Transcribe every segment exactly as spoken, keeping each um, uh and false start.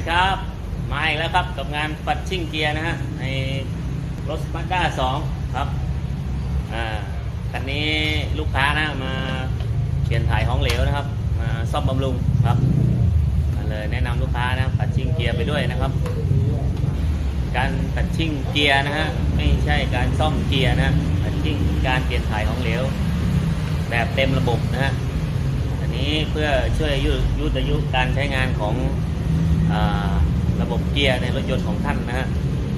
ครับมาอีกแล้วครับกับงานปัดชิ่งเกียร์นะฮะในรถมาด้าสองครับอ่าคันนี้ลูกค้านะมาเปลี่ยนถ่ายของเหลวนะครับมาซ่อมบำรุงครับมาเลยแนะนำลูกค้านะปัดชิ่งเกียร์ไปด้วยนะครับการปัดชิ่งเกียร์นะฮะไม่ใช่การซ่อมเกียร์นะปัดชิ่งการเปลี่ยนถ่ายของเหลวแบบเต็มระบบนะฮะอันนี้เพื่อช่วยยืดยืดอายุการใช้งานของระบบเกียร์ในรถยนต์ของท่านนะฮะ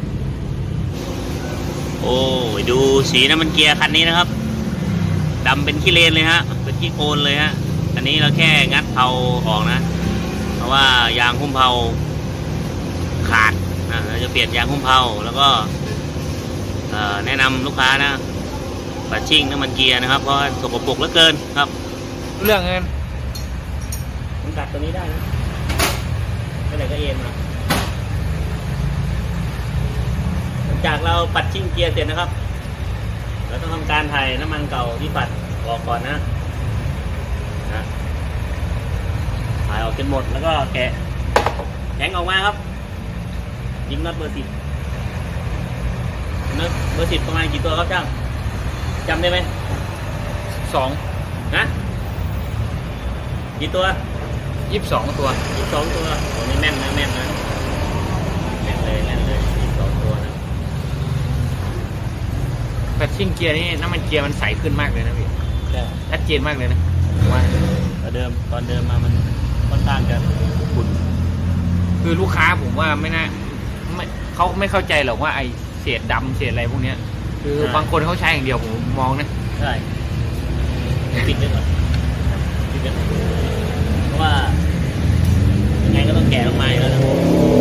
โอ้ยดูสีน้ำมันเกียร์คันนี้นะครับดำเป็นขี้เลนเลยฮะเป็นขี้โคลนเลยฮะอันนี้เราแค่งัดเผาออกนะเพราะว่ายางหุ้มเผาขาดนะเราจะเปลี่ยนยางหุ้มเผาแล้วก็แนะนำลูกค้านะปัดชิ่งน้ำมันเกียร์นะครับเพราะสกปรกเหลือเกินครับเรื่องเงินมันกัดตัวนี้ได้นะไม่ไหนก็เอ็นมาจากเราปัดชิ่งเกียร์เสร็จนะครับเราต้องทำการถ่ายน้ำมันเก่าที่ปัดออกก่อนนะนะถ่ายออกจนหมดแล้วก็แกะแข็งออกมาครับยิงน็อตเบอร์สิบน็อตเบอร์สิบประมาณกี่ตัวครับช่างจำได้ไหมสองนะกี่ตัวยี่สิบสองตัวยี่สิบสองตัวโอ้นี่แม่นนะแม่นนะแม่นเลยแม่นเลยยี่สิบสองตัวนะปัดชิ่งเกียร์นี่น้ำมันเกียร์มันใสขึ้นมากเลยนะพี่ชัดเจนมากเลยนะว่าตอนเดิมตอนเดิมมามันค่อนข้างจะขุ่นคือลูกค้าผมว่าไม่น่าไม่เขาไม่เข้าใจหรอกว่าไอเศษดำเศษอะไรพวกนี้คือบางคนเขาใช้อย่างเดียวผมมองนะใช่ปิดไปก่อนปิดไปก่อนเพราะว่ายังไงก็ต้องแกะลงมาแล้วนะ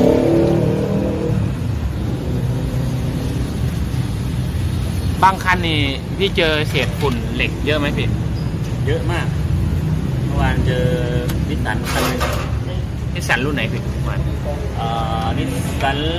บางคันนี่พี่เจอเศษฝุ่นเหล็กเยอะไหมพี่เยอะมากเมื่อวานเจอนิสสันคันนึงนิสสันรุ่นไหนพี่เมื่อวานเอ่อนิสสัน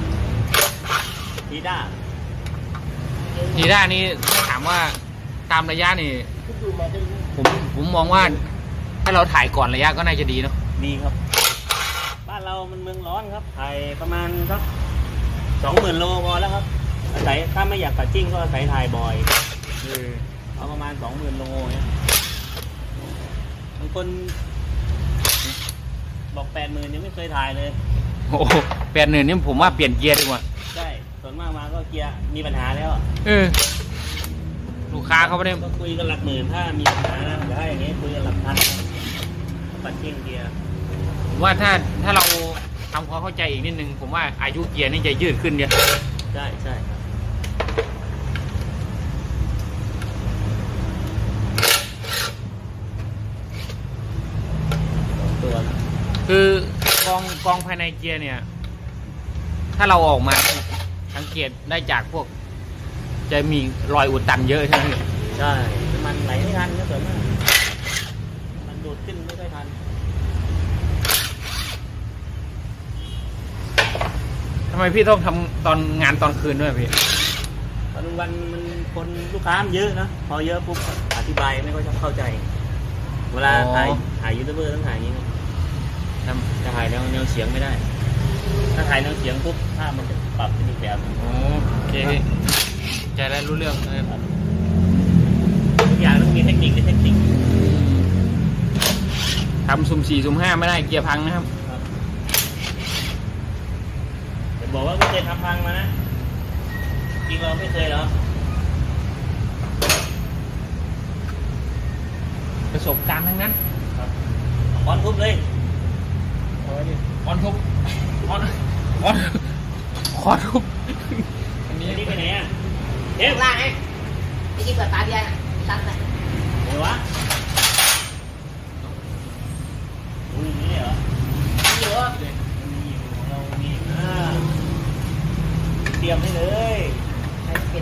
ทีด้าทีด้านี่ถามว่าตามระยะนี่ผมผมมองว่าถ้าเราถ่ายก่อนระยะก็น่าจะดีเนาะดีครับบ้านเรามันเมืองร้อนครับถ่ายประมาณสักสองหมื่นโลพอแล้วครับอาศัยถ้าไม่อยากปัดชิ่งก็อาศัยถ่ายบ่อยเอาประมาณสองหมื่นโลเนี่ยบางคนบอกแปดหมื่นยังไม่เคยถ่ายเลยโอ้แปดหมื่นนี่ผมว่าเปลี่ยนเกียร์ดีกว่าใช่ส่วนมากมาก็เกียร์มีปัญหาแล้วเออลูกค้าเขาไม่ได้ก็คุยกันหลักหมื่นถ้ามีปัญหานะแต่ถ้าอย่างนี้คุยกันหลักพันปัดชิ่งเกียร์ว่าถ้าถ้าเราทำความเข้าใจอีกนิดนึงผมว่าอายุเกียร์นี่จะยืดขึ้นเยอะใช่ใช่ครับตัวคือกองกองภายในเกียร์เนี่ยถ้าเราออกมาสังเกตได้จากพวกจะมีรอยอุดตันเยอะใช่ไหมใช่มันไหลไม่ทันก็เกิดมากมันดูดขึ้นไม่ค่อยทันทำไมพี่ต้องทำตอนงานตอนคืนด้วยพี่ตอนวันมันคนลูกค้าเยอะนะพอเยอะปุ๊บอธิบายไม่ค่อยเข้าใจเวลาถ่ายถ่ายยูทูบเบอร์ต้องถ่ายอย่างนี้จะถ่ายแนวแนวเสียงไม่ได้ถ้าถ่ายแนวเสียงปุ๊บภาพมันจะปรับเป็นอีกแบบโอเคใจแล้วรู้เรื่องทุกอย่างต้องมีเทคนิคเทคนิคทำสุ่มสี่สุ่มห้าไม่ได้เกียร์พังนะครับจะบอกว่าไม่เคยทำพังมานะจริงเราไม่เคยหรอประสบการณ์ทั้งนั้นคอนทุบเลยคอนทุบคอนคอนคอนทุบอันนี้ไปไหนอ่ะเอ๊ะล่างไอ้ที่กินเปิดตาเดียวตัดเลยไหนวะอุ้ยนี่เหรอนี่เหรอมีของเรามีอ่าเตรียมให้เลยใช้เป็น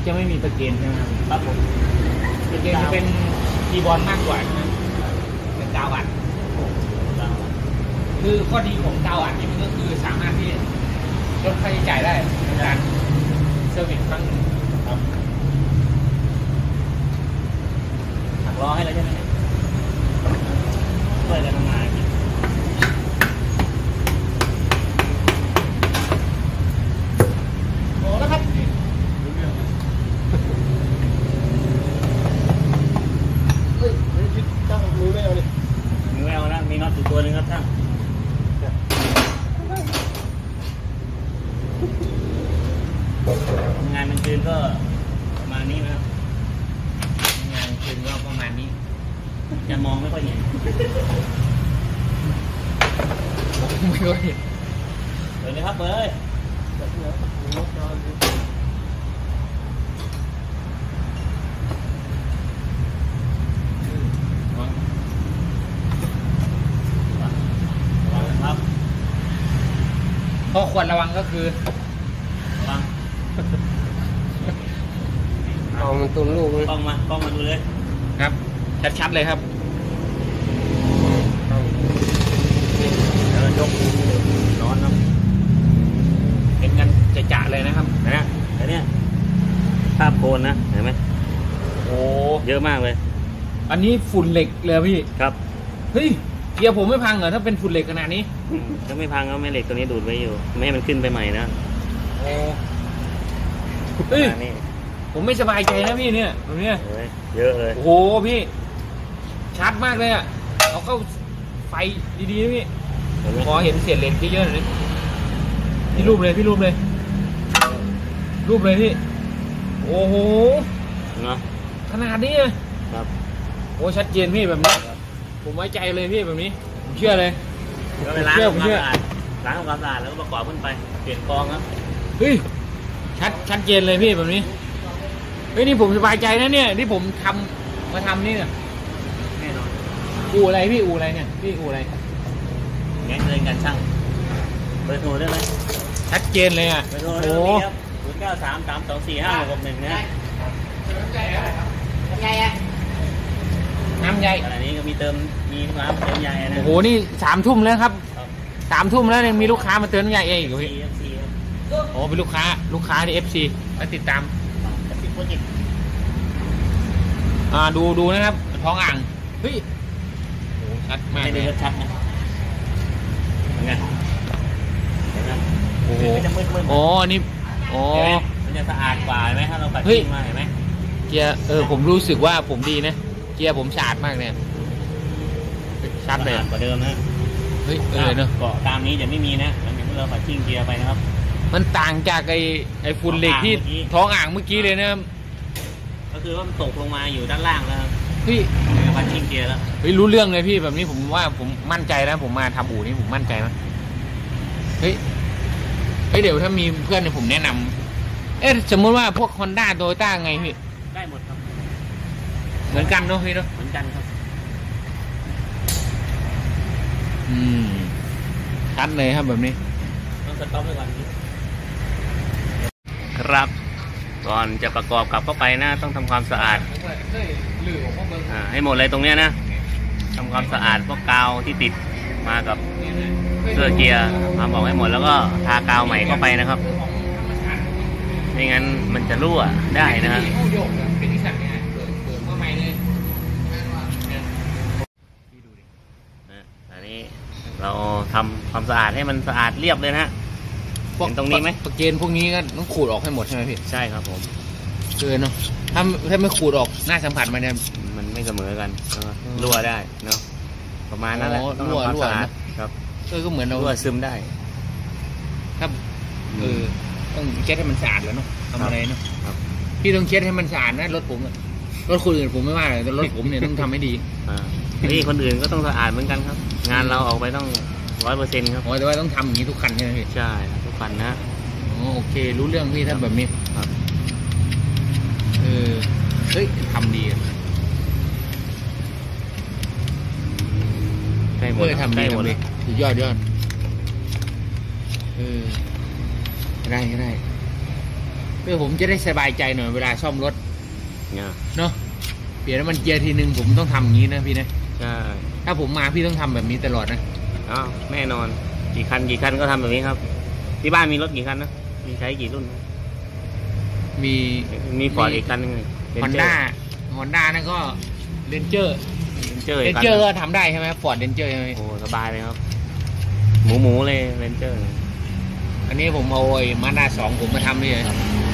จะไม่มีตะเกียงใช่ไหมครับครับผมตะเกียงจะเป็นคีย์บอร์ดมากกว่าใช่ไหมเป็นกาวอัดคือข้อดีของกาวอัดนี่มันก็คือสามารถที่ลดค่าใช้จ่ายได้ในการเซอร์วิสครั้งหนึ่งครับหักล้อให้แล้วใช่ไหมช่วยกันทำงานโอ้แล้วครับเฮ้ยไม่คิดตั้งมือไม่เอาดิมีแววนะมีน็อตอยู่ตัวหนึงครับท่านงานมันคืนก็ประมาณนี้นะครับงานคืนก็ประมาณนี้จะมองไม่ค่อยเห็นไม่ค่อยเห็นเปิดเลยครับเปิดเลยแบบนี้รถนอนดิระวังนะครับข้อควรระวังก็คือระวังเอามันตุนลูกเลยกล้องมากล้องมาดูเลยครับชัดๆเลยครับเดี๋ยวเรายกร้อนนะเห็นกันจะจะๆเลยนะครับนะเนี่ยเดี๋ยวเนี่ยภาพโคนนะเห็นไหมโอ้เยอะมากเลยอันนี้ฝุ่นเหล็กเลยพี่ครับเฮ้ยเกียร์ผมไม่พังเหรอถ้าเป็นฝุ่นเหล็กขนาดนี้อืมถ้าไม่พังก็แม่เหล็กตัวนี้ดูดไว้อยู่ไม่ให้มันขึ้นไปใหม่นะโอ้ปเฮ้ยระมาณนี้ผมไม่สบายใจนะพี่เนี่ยแบบเนี้ยเฮ้ยเยอะเลยโอ้โหพี่ชัดมากเลยอ่ะเอาเข้าไฟดีๆนะพี่เห็นไหมขอเห็นเศษเหล็กเยอะๆหน่อยดิพี่รูปเลยพี่รูปเลย รูปเลยพี่โอ้โหเนาะขนาดนี้อะครับโอ้ชัดเจนพี่แบบนี้ผมไว้ใจเลยพี่แบบนี้ผมเชื่อเลยก็ไปล้างเชื่อทำผมความเชื่อสะอาดล้างทำความสะอาดแล้วก็ประกอบขึ้นไปเปลี่ยนกองครับเฮ้ยชัดชัดเจนเลยพี่แบบนี้เฮ้ยนี่ผมสบายใจนะเนี่ยที่ผมทำมาทำนี่เนี่ยแน่นอนอู่อะไรพี่อู่อะไรเนี่ยพี่อู่อะไรแง่เงินกันช่างเบอร์โทรได้ไหมชัดเจนเลยอ่ะเบอร์โทรโอ้ได้โหไหมครับศูนย์เก้าสามสามสองสี่ห้าหกหนึ่งนะทำไงอะน้ำใหญ่ขณะนี้ก็มีเติมมีร้านเติมใหญ่นะโอ้โหนี่สามทุ่มแล้วครับครับสามทุ่มแล้วยังมีลูกค้ามาเติมน้ำใหญ่เองอีกเหรอซีพี่เอฟซีครับโอ้เป็นลูกค้าลูกค้าที่เอฟซีมาติดตามจะติดโปรเจกต์อ่าดูดูนะครับท้องอ่างเฮ้ยโอ้ชัดมากไม่เลได้ยรสชัดนะเป็นไงเห็นไหมโอ้โหมันจะมืดๆอ๋ออันนี้อ๋อเห็นไหมมันจะสะอาดกว่าเห็นไหมถ้าเราปัดเฮ้ยทิ้งมาเห็นไหมเกียร์เออผมรู้สึกว่าผมดีนะเกียร์ผมสะอาดมากเนี่ยชัดเลยสะอาดกว่าเดิมนะเฮ้ยเออเนอะเกาะตามนี้จะไม่มีนะหลังจากที่เราปัดทิ้งเกียร์ไปนะครับมันต่างจากไอ้ไอ้ฝุ่นเหล็กที่ท้องอ่างเมื่อกี้เลยนะก็คือว่ามันตกลงมาอยู่ด้านล่างแล้วครับเฮ้ยปัดทิ้งเกียร์แล้วเฮ้ยรู้เรื่องเลยพี่แบบนี้ผมว่าผมมั่นใจนะผมมาทำอู่นี้ผมมั่นใจนะเฮ้ยเฮ้ยเดี๋ยวถ้ามีเพื่อนเนี่ยผมแนะนำเอ๊ะสมมติว่าพวก Honda Toyota ไงพี่ได้หมดครับเหมือนกันเนาะพี่เนาะเหมือนกันครับอืมชัดเลยครับแบบนี้ต้องสต็อปไว้ก่อนครับก่อนจะประกอบกลับเข้าไปนะต้องทำความสะอาดอ่าให้หมดเลยตรงเนี้ยนะทำความสะอาดพวกกาวที่ติดมากับเสื้อเกียร์มาบอกให้หมดแล้วก็ทากาวใหม่เข้าไปนะครับไม่งั้นมันจะรั่วได้นะครับเป็นที่สั่งเนี่ยเปิดเปิดเมื่อใหม่เลยนะอันนี้เราทำความสะอาดให้มันสะอาดเรียบเลยนะฮะพวกเห็นตรงนี้ไหมประเกณฑ์พวกนี้ก็ต้องขูดออกให้หมดใช่ไหมพี่ใช่ครับผมเกินเนาะถ้าถ้าไม่ขูดออกหน้าสัมผัสมันเนี่ยมันไม่เสมอกันเนอะอืมรั่วได้เนาะประมาณนั้นแหละอ๋อต้องรั่วทำความรั่วสะอาดนะครับ เออก็เหมือนเรารั่วซึมได้ถ้าเออต้องเช็ดให้มันสะอาดแล้วเนาะทำอะไรเนาะครับพี่ต้องเช็ดให้มันสะอาดนะรถผมอะรถคนอื่นผมไม่ว่าเลยแต่รถผมเนี่ยต้องทำให้ดีอ่านี่คนอื่นก็ต้องสะอาดเหมือนกันครับ งานเราออกไปต้องร้อยเปอร์เซ็นต์ครับอ๋อแต่ว่าต้องทำอย่างนี้ทุกคันใช่ไหมพี่ใช่ทุกคันนะอ๋อโอเค รู้เรื่องพี่ถ้าแบบนี้ครับเออเฮ้ยทำดีอะใกล้หมเอดอทำใกดีล้หมดทำเลดียสุดยอดยอดเออได้ก็ได้พื่อผมจะได้สบายใจหน่อยเวลาซ่อมรถเนี่ยเนาะเปลี่ยนน้ำมันเกียร์ทีนึงผมต้องทำอย่างนี้นะพี่นะใช่ถ้าผมมาพี่ต้องทำแบบนี้ตลอดนะอ้าวแน่นอนกี่คันกี่คันก็ทำแบบนี้ครับ ที่บ้านมีรถกี่คันนะมีใช้กี่รุ่นมีมีฟอร์ดอีกคันนึงฮอนด้าฮอนด้านั่นก็เรนเจอร์เรนเจอร์เรนเจอร์ก็ทำได้ใช่ไหมฟอร์ดเรนเจอร์ใช่ไหมโอ้สบายเลยครับ หมูหมูเลยเรนเจอร์อันนี้ผมเอาไอ้มาด้าสองผมมาทำนี่เลย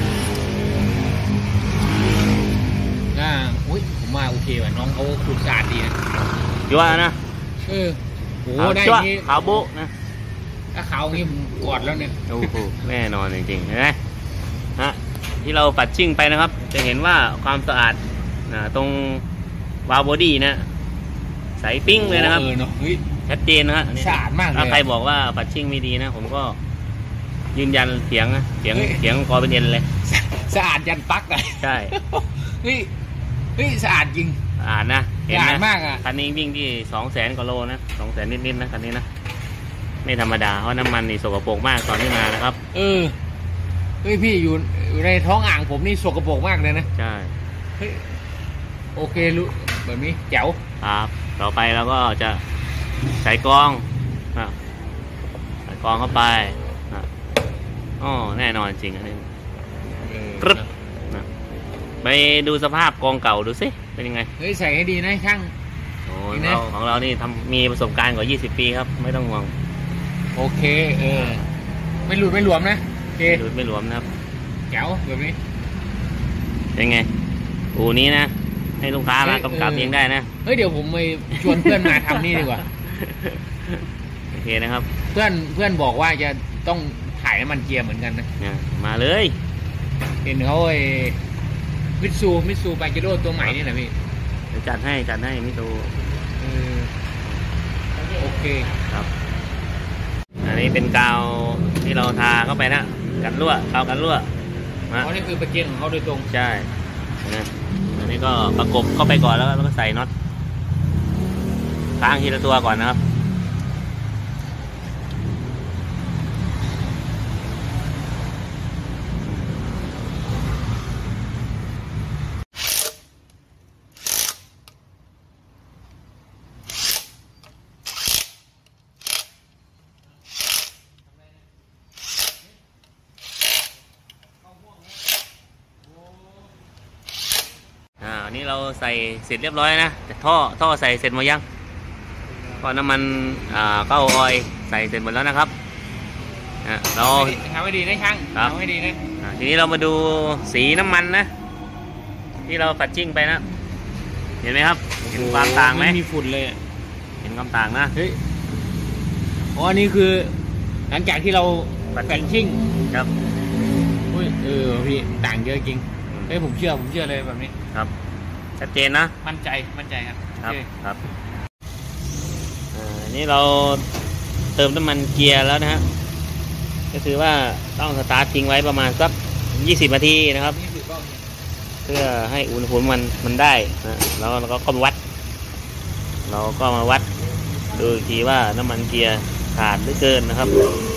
อ่าอุ้ยผมว่าโอเคว่ะน้องเขาขุดสะอาดดีนะยั่วนะเออโหขาวได้จั่วนี้ขาวโบ๊ะนะถ้าขาวอย่างนี้ผมกอดแล้วเนี่ยโอ้โหแน่นอนจริงๆเห็นไหมฮะที่เราปัดชิ่งไปนะครับ จะเห็นว่าความสะอาดนะตรงวาล์วบอดี้นะใสปิ้งเลยนะครับเออเนาะเฮ้ยชัดเจนนะฮะอันนี้สะอาดมากเลยถ้าใครบอกว่าปัดชิ่งไม่ดีนะ ผมก็ยืนยันเสียงนะเสียงเฮ้ยเสียงคอเป็นเย็นเลยสะอาดยันปลั๊กอะใช่เฮ้ยเฮ้ยสะอาดจริงสะอาดนะเห็นสะอาดนะมากอะคันนี้วิ่งที่สองแสนกว่าโลนะสองแสนนิดๆนะคันนี้นะไม่ธรรมดาเพราะน้ำมันนี่สกปรกมากตอนที่มานะครับเออเฮ้ยพี่อยู่อยู่ในท้องอ่างผมนี่สกปรกมากเลยนะใช่เฮ้ยโอเครู้แบบนี้แจ๋วครับต่อไปเราก็จะใส่กรองนะใส่กรองเข้าไปนะอ๋อแน่นอนจริงอันนี้ กรึ๊บ นะไปดูสภาพกองเก่าดูสิเป็นยังไงเฮ้ยใส่ให้ดีนะช่างโอ้ดีนะเราของเรานี่ทำมีประสบการณ์กว่ายี่สิบปีครับไม่ต้องห่วงโอเคเออไม่หลุดไม่หลวมนะโอเคหลุดไม่หลวมนะครับแจ๋วแบบนี้เป็นไงอูนี้นะให้ลูกค้ามาเฮ้ยกำกับเออเองได้นะเฮ้ยเดี๋ยวผมไปชวนเพื่อนมาทำนี่ดีกว่าโอเคนะครับเพื่อนเพื่อนบอกว่าจะต้องถ่ายน้ำมันเกียร์เหมือนกันนะเนี่ยมาเลยเห็นเขาไอ้มิตซูมิตซูปาเจโร่ตัวใหม่นี่แหละพี่เดี๋ยวจัดให้จัดให้มิตูเออโอเคครับ อันนี้เป็นกาวที่เราทาเข้าไปนะกันรั่วกาวกันรั่วอ๋อนี่คือประเกียงของเขาโดยตรงใช่นะอันนี้ก็ประกบเข้าไปก่อนแล้วก็ใส่น็อตค้างทีละตัวก่อนนะครับอ่าอันนี้เราใส่เสร็จเรียบร้อยนะแต่ท่อท่อใส่เสร็จหมดยังก็น้ำมันอ่าเข้าออยล์ใส่เสร็จหมดแล้วนะครับอ่ะเราทำให้ดีนะช่างครับทำให้ดีนะอ่าทีนี้เรามาดูสีน้ำมันนะ ที่เราปัดจิ้งไปนะ เห็นไหมครับเห็นความต่างไหมมีฝุ่นเลยอะเห็นความต่างนะเฮ้ยอ๋ออันนี้คือ หลังจากที่เราปัดแฟนชิ่งครับอุ้ยเออพี่ต่างเยอะจริงเฮ้ยผมเชื่อผมเชื่อเลยแบบนี้ครับชัดเจนนะมั่นใจมั่นใจครับครับโอเคครับอ่านี่เราเติมน้ำมันเกียร์แล้วนะฮะก็คือว่าต้องสตาร์ททิ้งไว้ประมาณสักยี่สิบนาทีนะครับนี่คือบ้องเพื่อให้อุณหภูมิมันมันได้นะแล้วเราก็มาวัด เราก็มาวัดดูอีกทีว่าน้ำมันเกียร์ขาดหรือเกินนะครับ